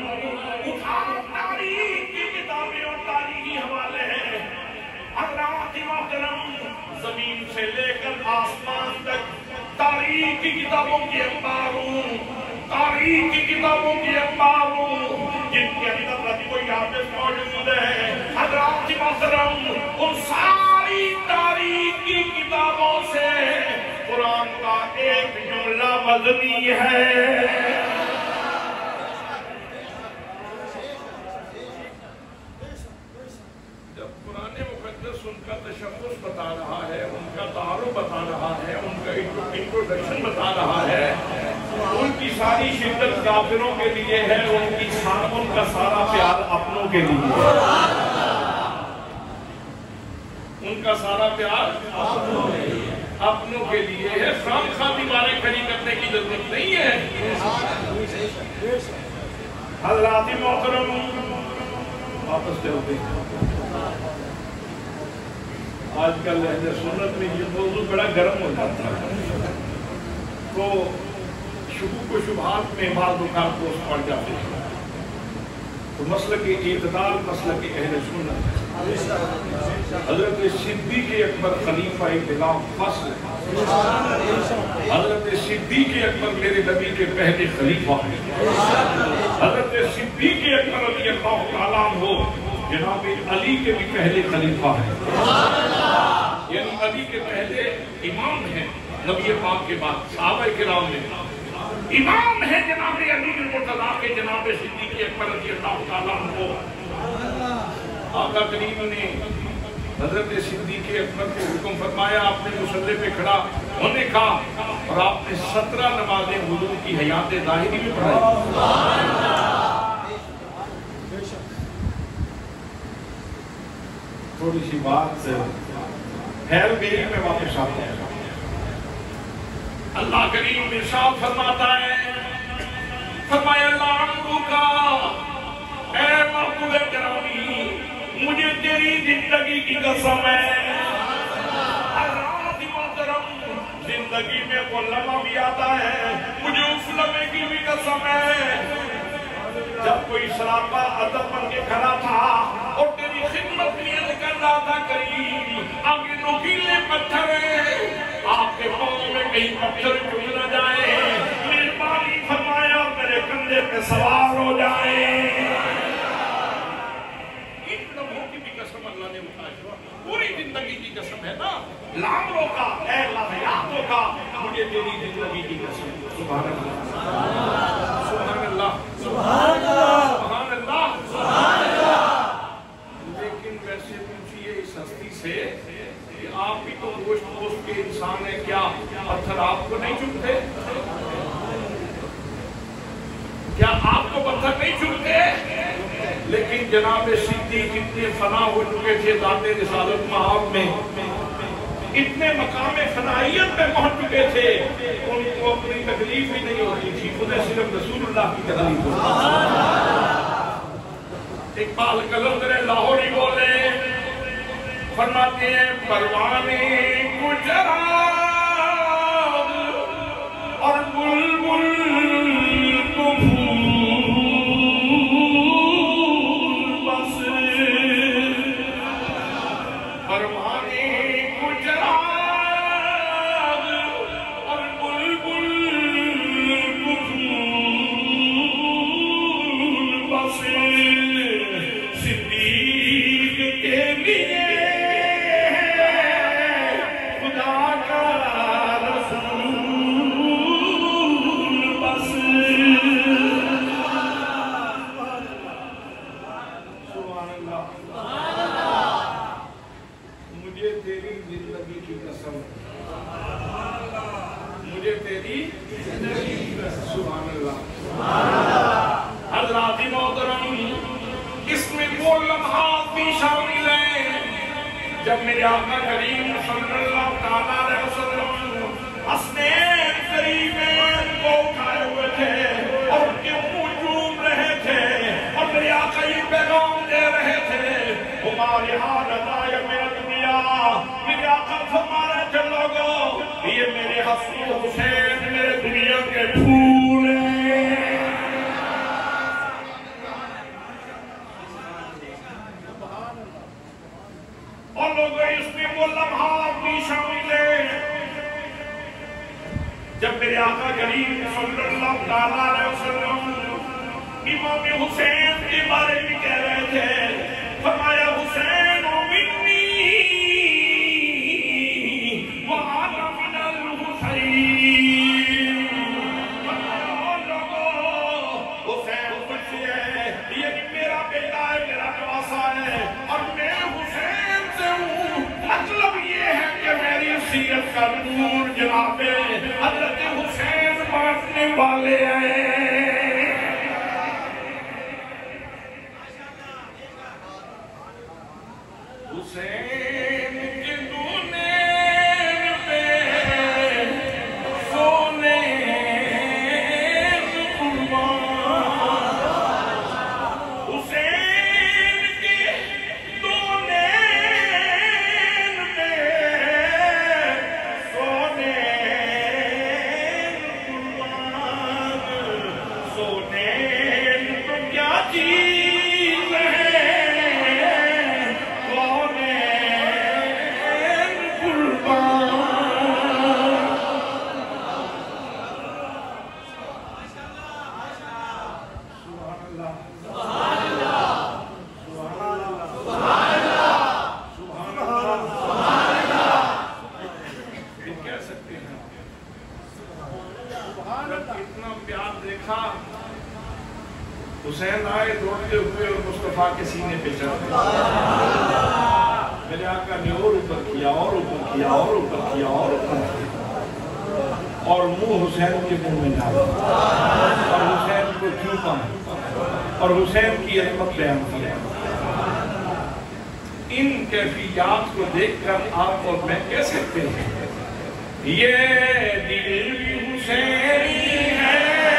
[SPEAKER 1] تاریخ کی کتابیں اور تاریخی حوالے ہیں. حضرات محترم، زمین سے لے کر آسمان تک تاریخ کی کتابوں کی انباروں، تاریخ کی کتابوں کی انباروں، جن کے اندر رتب و حافظ موجود ہے. حضرات محترم، ان ساری تاریخ کی کتابوں سے قرآن کا ایک جملہ مبنی ہے. جب قرآن مقدس ان کا تشخص بتا رہا ہے، ان کا تعارف بتا رہا ہے، ان کا انٹروڈکشن بتا رہا ہے، ان کی ساری شدت کافروں کے لیے ہے، ان کا سارا پیار اپنوں کے لیے ہے. ان کا سارا پیار اپنوں کے لیے ہے. خام خواہ دیواریں کھڑی کرنے کی ضرورت نہیں ہے. حضرات محترم، واپس چلتے ہیں. آج کل اہل سنت میں یہ موضوع بڑا گرم ہو جاتا ہے تو شکوک و شبہات میں بعض اوقات دوست پڑ جاتے ہیں. تو مسلک اعتدال مسلک اہل سنت ہے. حضرت صدیق اکبر خلیفہ بلا فصل، حضرت صدیق اکبر میرے نبی کے پہلے خلیفہ ہیں. حضرت صدیق اکبر رضی اللہ تعالیٰ عنہ جناب علی کے بھی پہلے خلیفہ ہیں. یعنی علی کے پہلے امام ہیں نبی پاک کے بعد. صحابہ کرام میں امام ہے جناب علی مرتضیٰ کے جناب صدیق اکبر رضی اللہ تعالیٰ عنہ. آقا کریم نے حضرت صدیق اکبر کو حکم فرمایا، آپ نے مصلی پہ کھڑا ہونے کا اور آپ نے 17 نمازیں وضو کی حیات ظاہری میں پڑھائی. تھوڑی سی بات خیر گئی میں واپس آتا ہوں. اللہ کریم ارشاد فرماتا ہے، فرمایا لعنو کا اے محبوب گرامی، مجھے تیری زندگی کی قسم ہے. حضرات محترم، زندگی میں وہ لمحہ بھی آتا ہے، مجھے اس لمحے کی بھی قسم ہے جب کوئی سراپا ادب بن کے کھڑا تھا اور تیری خدمت نیت کر رہا تھا. کریم آگے نوکیلے پتھر ہیں، آپ کے پاؤں میں کہیں پتھر چُب نہ جائے، مہربانی فرمایا میرے کندھے پہ سوار ہو جائے. ان لمحوں کی بھی قسم اللہ نے اٹھائی. پوری زندگی کی قسم ہے نا. لامروں کا اے لمحیاتوں کا مجھے تیری زندگی کی قسم. سبحان اللہ سبحان اللہ سبحان اللہ سبحان اللہ سبحان اللہ. لیکن ویسے پوچھئے اس ہستی سے کہ آپ بھی تو گوشت پوشت کے انسان ہیں، کیا پتھر آپ کو نہیں چبھتے؟ کیا آپ کو پتھر نہیں چبھتے؟ لیکن جناب صدیق اتنے فنا ہو چکے تھے ذات رسالت مآب میں، اتنے مقام فنائیت میں پہنچ چکے تھے، ان کو اپنی تکلیف ہی نہیں ہوتی تھی، انہیں صرف رسول اللہ کی تکلیف ہوتی. اقبال قلندر لاہوری بولے، فرماتے ہیں پروانے کو چراغ اور بلبل کو پھول بس. پروانے کو چراغ اور بلبل کو پھول بس. صدیق کے لیے مجھے تیری سبحان اللہ. حضرات محترم، اس میں وہ لمحات بھی شامل ہیں جب میرے آقا کریم صلی اللہ تعالیٰ علیہ وسلم حسنین قریبین کو اٹھائے ہوئے تھے اور ان کے منہ چوم رہے تھے اور میرے آقا یہ پیغام دے رہے تھے، ہمارے حالت آیا میرا دنیا. میرے آقا فرما رہے تھے لوگوں، یہ میرے حسن حسین میرے دنیا کے پھول ہیں. اور لوگوں اس میں وہ لمحات بھی شامل ہیں جب میرے آقا کریم صلی اللہ تعالیٰ علیہ وسلم امام حسین کے بارے میں کہہ رہے تھے. فرمایا حسین منی وَأَنَا مِنَ الْحُسَيْنِ. حسین کچھ ہے، یہ میرا بیٹا ہے، میرا نواسا ہے اور میں حسین سے ہوں. مطلب یہ ہے کہ میری سیرت کا نور جناب حضرت حسین بانٹنے والے ہیں. حسین کے دونین پہ سونے قربان. حسین کے دونین پہ پیار دیکھا، حسین آئے دوڑتے ہوئے اور مصطفیٰ کے سینے پہ چڑھ گئے. میرے آقا نے اور اوپر کیا اور اوپر کیا اور اوپر کیا اور اوپر کیا اور منہ حسین کے منہ میں ڈالا اور حسین کو چوما اور حسین کی عظمت بیان کیا. ان کیفیات کو دیکھ کر آپ اور میں کہہ سکتے ہیں یہ دل بھی حسینی ہے،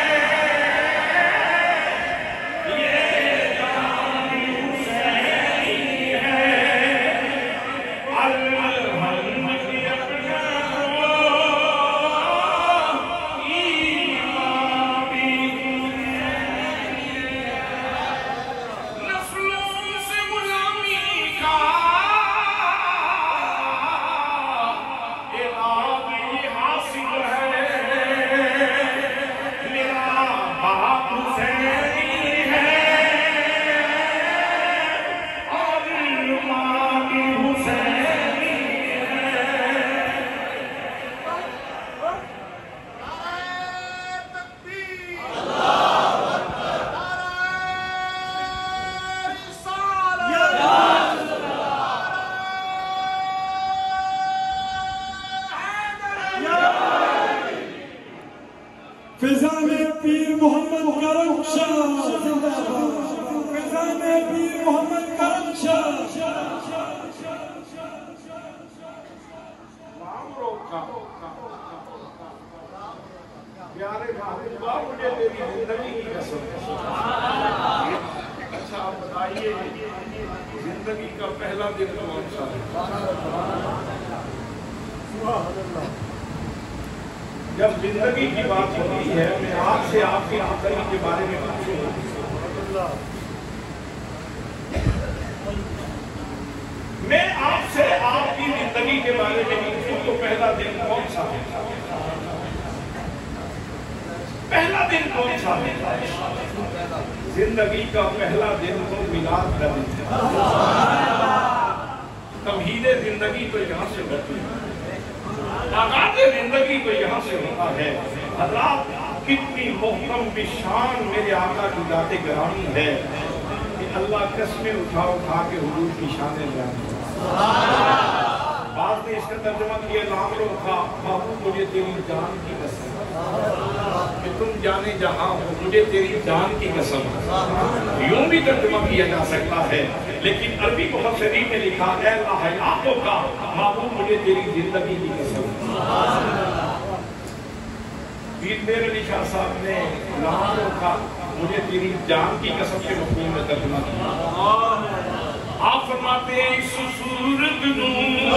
[SPEAKER 4] فیضان پیر محمد کرم شاہ زندہ باد، فیضان پیر محمد کرم شاہ.
[SPEAKER 1] پیارے محبوبہ مجھے تیری زندگی کی قسم. اچھا آپ بتائیے زندگی کا پہلا دن کون سا ہے؟ جب زندگی کی بات ہوتی ہے میں آپ سے آپ کی زندگی کے بارے میں پوچھوں، میں آپ سے آپ کی زندگی کے بارے میں پوچھوں تو پہلا دن کون سا ہے؟ پہلا دن کون سا ہے؟ زندگی کا پہلا دن تو میلاد کا دن ہے. تمہید زندگی تو یہاں سے ہوتی ہے، آغاز زندگی تو یہاں سے ہوتا ہے. حضرات کتنی محترم بشان میرے آقا کی ذات گرامی ہے کہ اللہ قسمیں اٹھا اٹھا کے حضور کی شانیں بیان کرتا. بعض نے اس کا ترجمہ کیا نام رو تھا محبوب مجھے تیری جان کی قسم کہ تم جانے جہاں ہو، مجھے تیری جان کی قسم. یوں بھی ترجمہ کیا جا سکتا ہے لیکن عربی مفسرین نے لکھا اے اللہ حیاتوں کا محبوب مجھے تیری زندگی کی قسم. پیر میر علی شاہ صاحب نے لہانوں کا مجھے تیری جان کی قسم کے مفہوم میں ترجمہ کیا. آپ فرماتے ہیں اس صورت نور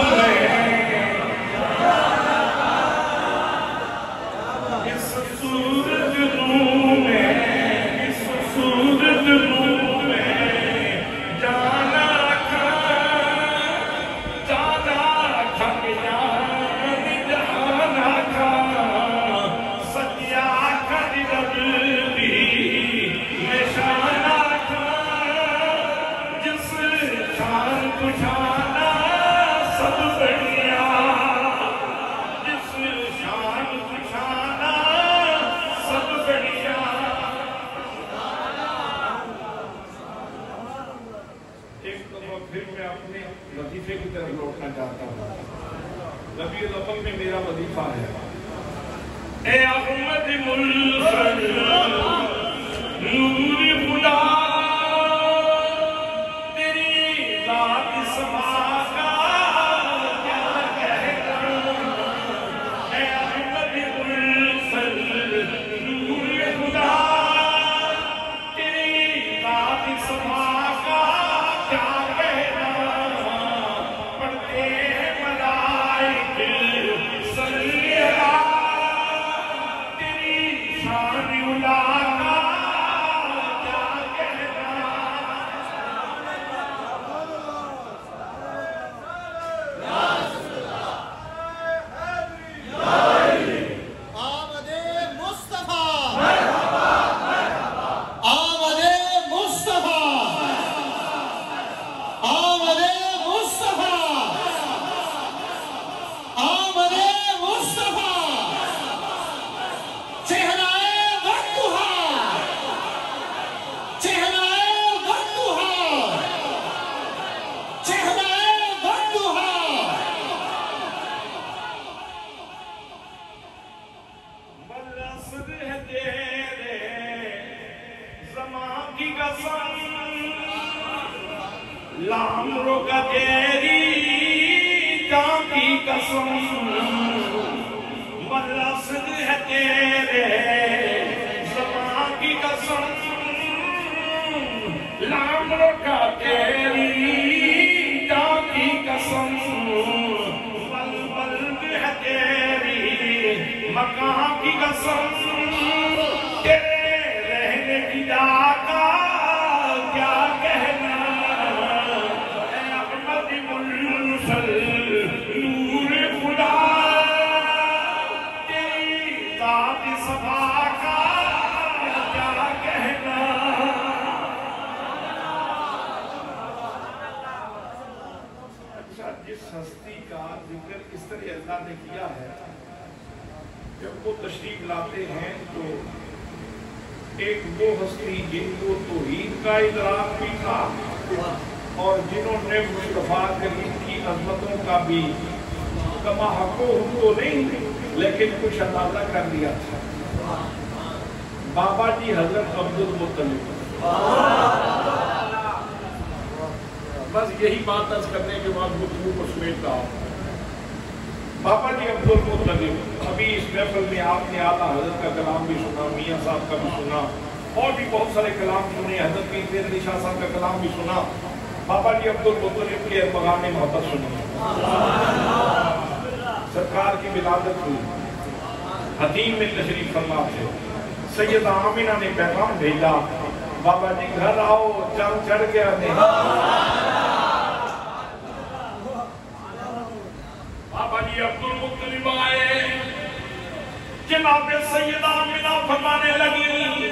[SPEAKER 1] اس صورت نور میں اس صورت نور میں جانا کھا کے جانا کھا سچیا کر دی نشانہ کھا جس شان کو شانہ سب بڑھیا جس شان کو شانہ سب بڑھیا. ایک دفعہ پھر میں اپنے وظیفے کی طرف لوٹنا چاہتا ہوں. ربیع الاول میں میرا وظیفہ ہے اے احمد مرسل نور خدا تیری ذات سما کا کیا کہنا. اے احمد مرسل نور خدا تیری ذات سما کا کیا کہنا. پڑھتے ہیں ملائکے صلی اللہ تیری شان اولا کا کیا لامرو کا تیری جان کی قسم والرسل ہے تیرے زمان کی قسم لامرو کا تیری جان کی قسم والبلد ہے تیری مکان کی قسم تیرے رہنے کی جا کا کیا کہنا نور خدا تیری ذات صفا کا کیا کہنا اچھا جس ہستی کا ذکر اس طرح اللہ نے کیا ہے جب وہ تشریف لاتے ہیں تو ایک وہ ہستی جن کو توحید کا ادراک بھی تھا اور جنہوں نے مصطفیٰ کریم کی عظمتوں کا بھی کما حقو ہم تو نہیں لیکن کچھ اندازہ کر لیا تھا بابا جی حضرت عبدالمطلب بس یہی بات عرض کرنے کے بعد گفتگو کو سمیٹتا ہوں بابا جی عبدالمطلب ابھی اس محفل میں آپ نے اعلیٰ حضرت کا کلام بھی سنا میاں صاحب کا بھی سنا اور بھی بہت سارے کلام سنے حضرت پیر علی شاہ صاحب کا کلام بھی سنا بابا جی عبدالمطلب کے پیغام محبت سنی سرکار کی ولادت ہوئی حتیم میں تشریف فرما تھے سیدہ آمینہ نے پیغام بھیجا بابا جی گھر آؤ چاند چڑھ گیا نہیں بابا جی عبدالمطلب آئے جناب سیدہ آمینہ فرمانے لگی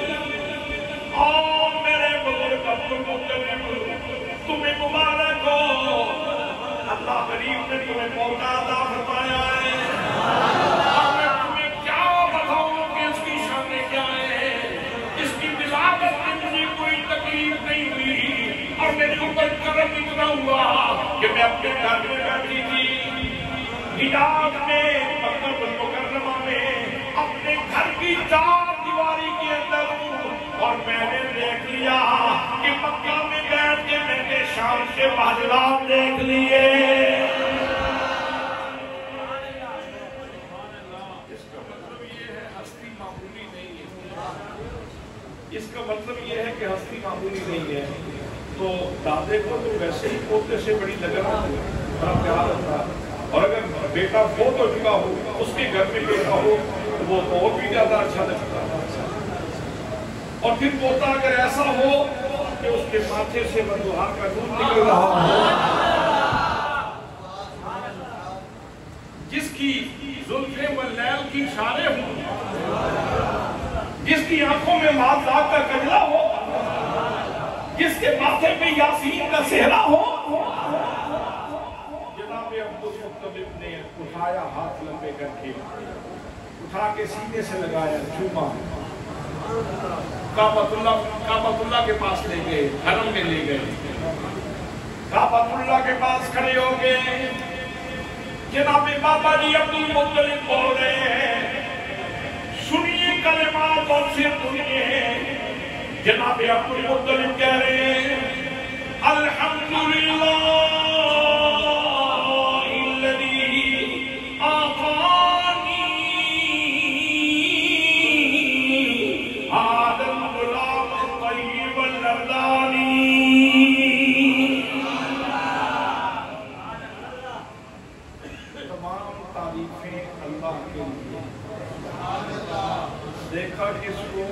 [SPEAKER 1] اور میرے بزرگ عبدالمطلب تمہیں مبارک ہو اللہ غریب نے تمہیں موقع عطا فرمایا ہے اور میں تمہیں کیا بتاؤں کہ اس کی شانیں کیا ہیں اس کی ولادت میں مجھے کوئی تکلیف نہیں ہوئی اور میرے اوپر کرم اتنا ہوا کہ میں اپنے گھر میں بیٹھی تھی حجاز میں مکہ المکرمہ میں اپنے گھر کی چار دیواری کے اندر ہوں اور میں نے دیکھ لیا کہ مکہ میں بیٹھ کے میں نے شام کے معجزات دیکھ لیے اس کا مطلب یہ ہے ہستی معمولی نہیں ہے اس کا مطلب یہ ہے کہ ہستی معمولی نہیں ہے تو دادے کو تو ویسے ہی پوتے سے بڑی لگن آتی ہے بڑا پیار ہوتا ہے اور اگر بیٹا فوت ہو چکا ہو اس کے گھر میں بیٹا ہو تو وہ اور بھی زیادہ اچھا لگتا ہے اور پھر پوتا اگر ایسا ہو کہ اس کے ماتھے سے بندوہا کا دودھ نکل رہا ہو جس کی زلفیں واللیل کی اشارے ہوں جس کی آنکھوں میں ماذاق کا کجلا ہو جس کے ماتھے پہ یاسین کا صحرا ہو جناب عبدالمطلب نے اٹھایا ہاتھ لمبے کر کے اٹھا کے سینے سے لگایا چوما کعبۃ اللہ کے پاس لے گئے حرم میں لے گئے کعبۃ اللہ کے پاس کھڑے ہو گئے جناب بابا جی عبدالمطلب بول رہے ہیں سنیے کلمات اور پھر سنیے جناب عبدالمطلب کہہ رہے ہیں الحمدللہ دیکھا کس کو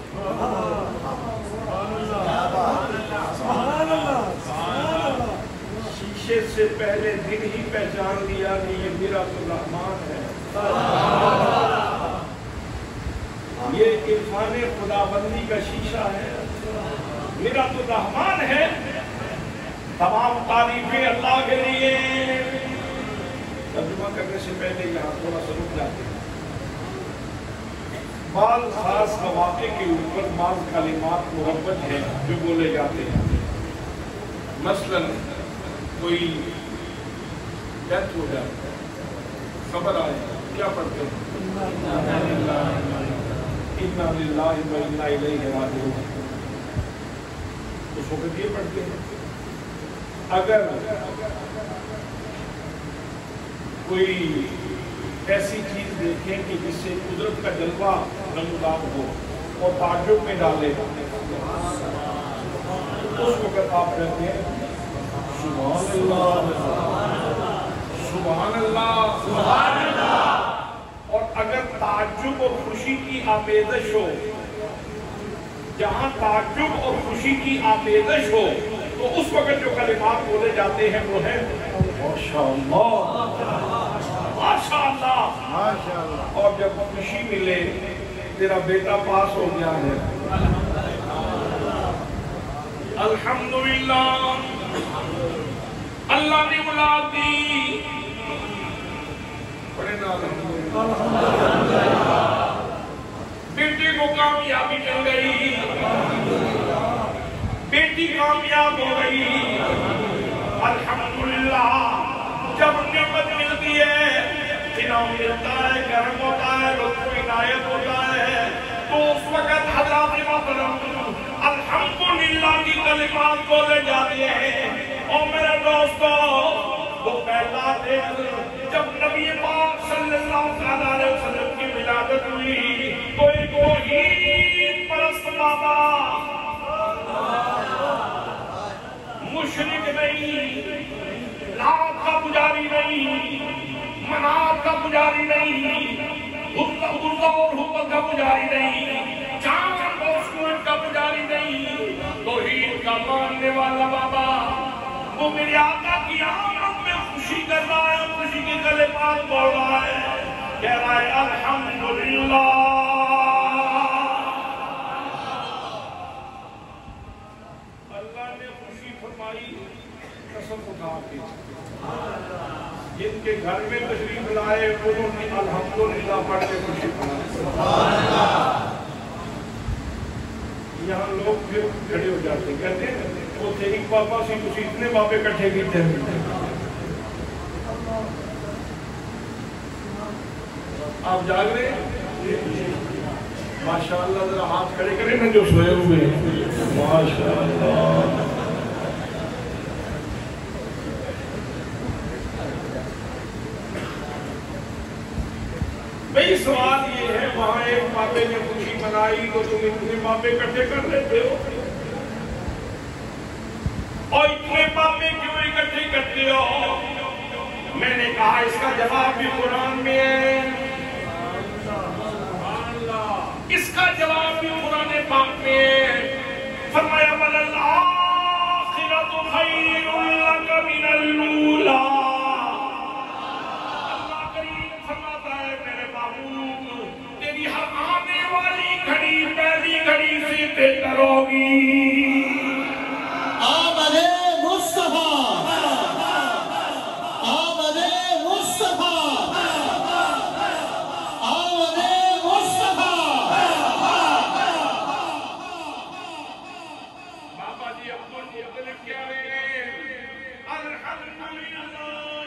[SPEAKER 1] شیشے سے پہلے دن ہی پہچان لیا کہ یہ میرا الرحمان ہے یہ عرفان خداوندی کا شیشہ ہے میرا الرحمان ہے تمام تعریفیں اللہ کے لیے ترجمہ کرنے سے پہلے یہاں تھوڑا سا رک جاتے ہیں بعض خاص مواقع کے اوپر بعض کلمات مربت ہیں جو بولے جاتے ہیں مثلا کوئی ڈیتھ ہو جائے خبر آئے کیا پڑھتے ہیں اِنَّا لِلَّهِ وَإِنَّا إِلَيْهِ رَاجِعُونَ اس وقت یہ پڑھتے ہیں اگر کوئی ایسی چیز دیکھیں کہ جس سے قدرت کا جلوہ نمودار ہو اور تعجب میں ڈالے، اس وقت آپ کہتے ہیں سبحان اللہ سبحان اللہ سبحان اللہ۔ اور اگر تعجب اور خوشی کی آمیزش ہو، جہاں تعجب اور خوشی کی آمیزش ہو، تو اس وقت جو کلمات بولے جاتے ہیں وہ ہیں ماشاءاللہ ماشاءاللہ ماشاءاللہ۔ اور جب خوشی ملے تیرا بیٹا پاس ہو گیا ہے، الحمدللہ اللہ نے اولاد دی، بیٹے کو کامیابی مل گئی، بیٹی کامیاب ہو گئی، الحمدللہ۔ جب نعمت ملتی ہے، انعام ملتا ہے، کرم ہوتا ہے، لطف عنایت ہوتا ہے، تو اس وقت حضرات محترم الحمدللہ کی کلمات بولے جاتے ہیں۔ اور میرے دوستو، وہ پہلا دن جب نبی پاک صلی اللہ علیہ وسلم کی ولادت ہوئی، تو ایک توحید پرست بابا، مشرک نہیں، لات کا پجاری نہیں، منات کا پجاری نہیں، عزا اور حبل کا پجاری نہیں، چاند اور سورج کا پجاری نہیں، توحید کا ماننے والا بابا، وہ میرے آقا کی آمد میں خوشی کر رہا ہے، خوشی کے کلمات بول رہا ہے، کہہ رہا ہے الحمدللہ۔ اللہ نے خوشی فرمائی، قسم اٹھا کے جن کے گھر میں تشریف لائے انہوں نے الحمدللہ پڑھ کے خوشی فرمائی۔ یہاں لوگ پھر کھڑے ہو جاتے ہیں، کہتے ہیں وہ تھے ایک پاپا سے کچھ اتنے باپے کٹھے کی تھے۔ آپ جاگ رہے ہیں؟ ماشاءاللہ، ذرا ہاتھ کھڑے کریں نا جو سوئے ہوئے ہیں، ماشاءاللہ۔ بھئی سوال یہ ہے، وہاں ایک باپے نے خوشی منائی تو تم اتنے باپے کٹھے کر لیتے ہو، اور اتنے باپے کیوں اکٹھے کرتے ہو؟ میں نے کہا اس کا جواب بھی قرآن میں ہے، اس کا جواب بھی قرآن پاک میں ہے۔ فرمایا وَلَلْآخِرَةُ خَيْرٌ لَكَ مِنَ الْأُولَىٰ۔ اللہ کریم فرماتا ہے میرے محبوب، تیری ہر آنے والی گھڑی پہلی گھڑی سے بہتر ہوگی۔
[SPEAKER 2] آمد مصطفیٰ، آمد مصطفیٰ، آمد مصطفیٰ۔
[SPEAKER 1] بابا جی اب مختلف کیا ہے؟ الحمدللہ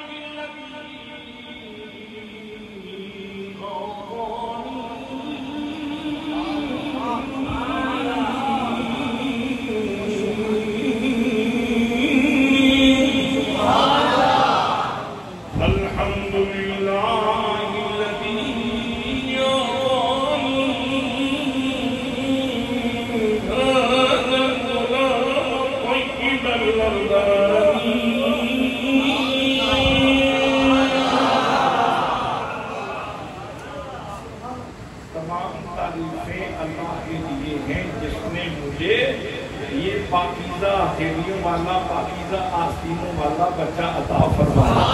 [SPEAKER 1] پاکیزہ ہتھیلیوں والا، پاکیزہ آستینوں والا بچہ عطا فرمایا۔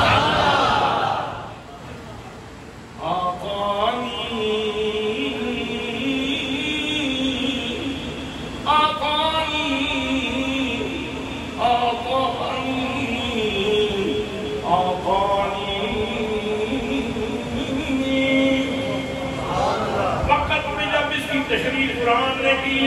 [SPEAKER 1] وقت میں جب اس کی تشریح قرآن نے کی،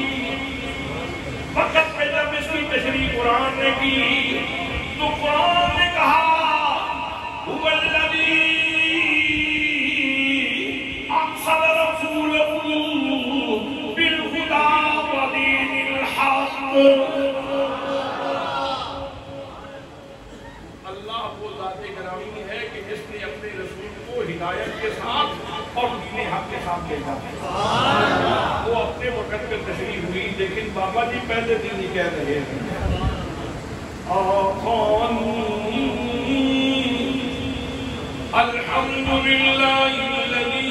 [SPEAKER 1] وقت میں جب اس کی تشریح قرآن نے کی، تو قرآن نے کہا هُوَ الَّذِي أَرْسَلَ رَسُولَهُ بِالْهُدَىٰ وَدِينِ الْحَقِّ۔ اور دین حق کے ساتھ لے جاتے ہیں. وہ اپنے وقت پہ تشریح ہوئی لیکن بابا جی پہلے دن ہی کہہ رہے ہیں الحمدللہ الذی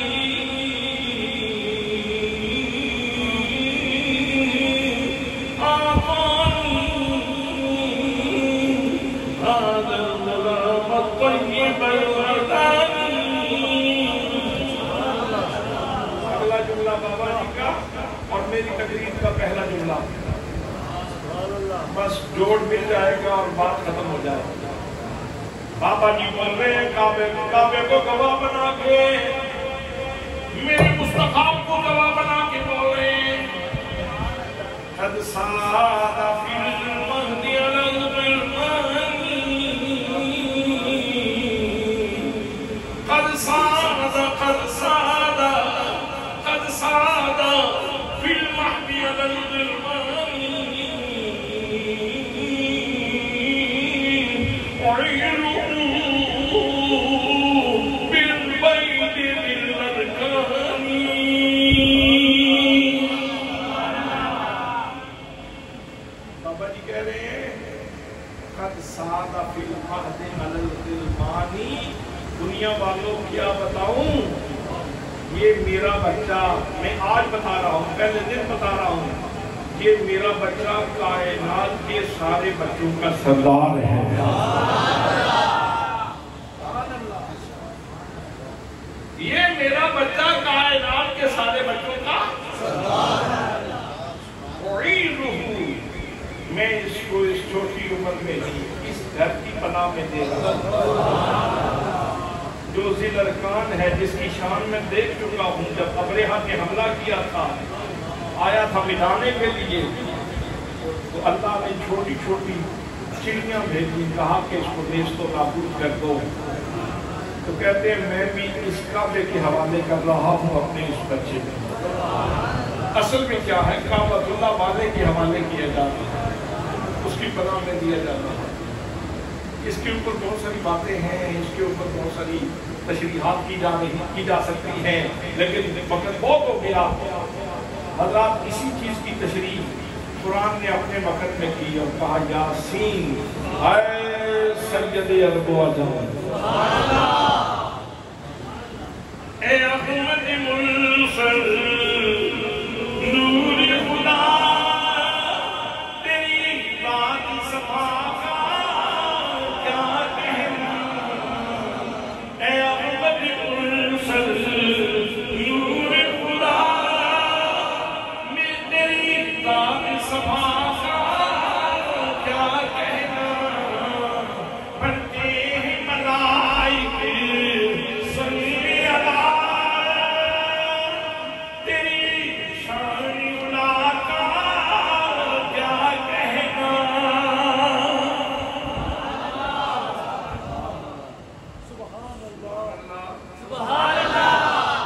[SPEAKER 1] بابا جی کا اور میری تقریر کا پہلا جملہ بس جوڑ مل جائے گا اور بات ختم ہو جائے گا. بابا جی بول رہے ہیں کعبے کو گواہ بنا کے میرے مصطفیٰ کو گواہ بنا کے بول رہے ہیں قد صاد فی المہد علی الغلمانی قد صاد فی المہد علی الغلمانی بابا جی کہہ رہے ہیں قد صاد فی المہد علی الغلمانی دنیا والوں کیا بتاؤں یہ میرا بچہ میں آج بتا رہا ہوں پہلے دن بتا رہا ہوں یہ میرا بچہ کائنات کے سارے بچوں کا سردار ہے. یہ میرا بچہ کائنات کے سارے بچوں کا سردار ہے. میں اس کو اس چھوٹی عمر میں ہی اس گھر کی پناہ میں دے رہا ہوں جو ذی الارکان ہے جس کی شان میں دیکھ چکا ہوں جب ابرہہ نے حملہ کیا تھا آیا تھا مٹانے کے لیے تو اللہ نے چھوٹی چھوٹی چڑیاں بھیجی کہا کہ اس کو نیست و نابود کر دو تو کہتے ہیں میں بھی اس کعبے کے حوالے کر رہا ہوں اپنے اس بچے میں. اصل میں کیا ہے کعبۃ اللہ والے کے حوالے کیا جاتا ہے اس کی پناہ میں دیا جاتا ہے. اس کے اوپر بہت ساری باتیں ہیں اس کے اوپر بہت ساری تشریحات کی جا سکتی ہیں لیکن وقت بہت ہو گیا. حضرات اسی چیز کی تشریح قرآن نے اپنے وقت میں کی اور کہا یاسین اے سید عرب و عجم اے احمد مرسل نور خدا تیری بات صفا کا کیا کہنا اے احمد مرسل نور خدا میں تیری بات صفا کا کیا کہنا پڑھتے ہیں ملائکے صلی اللہ تیری شان علا کا کیا کہنا. سبحان اللہ سبحان اللہ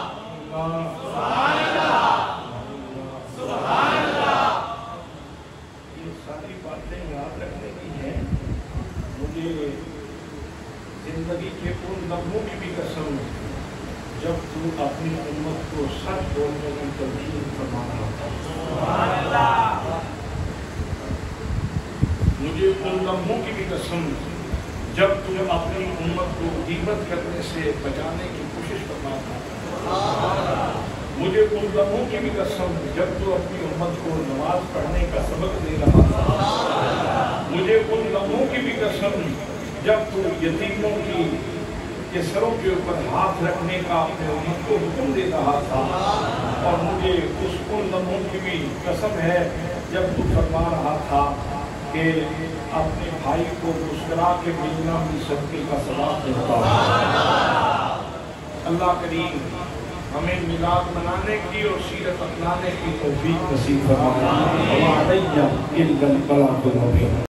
[SPEAKER 1] سبحان اللہ سبحان اللہ. یہ ساری باتیں یاد رکھنے کی ہیں. مجھے زندگی کے ان لمحوں کی بھی قسم جب تو اپنی امت کو سچ بولنے کی تلقین فرما رہا تھا. مجھے ان لمحوں کی بھی قسم جب تو اپنی امت کو غیبت کرنے سے بچانے کی کوشش کرنا تھا. مجھے ان لمحوں کی بھی قسم جب تو اپنی امت کو نماز پڑھنے کا سبق دے رہا تھا. مجھے ان لمحوں کی بھی قسم جب تو یتیموں کے سروں کے اوپر ہاتھ رکھنے کا اپنے امت کو حکم دے رہا تھا. اور مجھے ان لمحوں کی بھی قسم ہے جب تو فرما رہا تھا کہ اپنے بھائی کو مسکرا کے ملنا بھی صدقے کا ثواب دیتا ہے. اللہ کریم ہمیں میلاد منانے کی اور سیرت اپنانے کی توفیق نصیب فرمائے.